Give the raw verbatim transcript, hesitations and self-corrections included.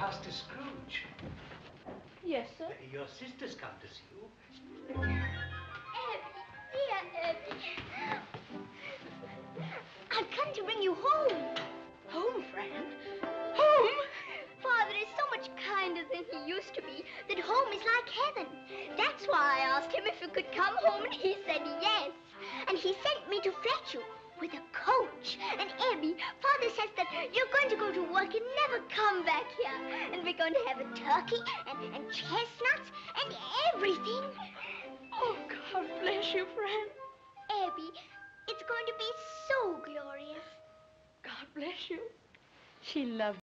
Master Scrooge. Yes, sir? Your sister's come to see you. Abby, dear Abby. I've come to bring you home. Home, Fran? Home? Father is so much kinder than he used to be that home is like heaven. That's why I asked him if you could come home, and he said yes. And he sent me to fetch you with a coach. And Abby, Father says that you're going to go to work and never come back here. And we're going to have a turkey and, and chestnuts and everything. Oh, God bless you, Fran. Abby, it's going to be so glorious. God bless you. She loved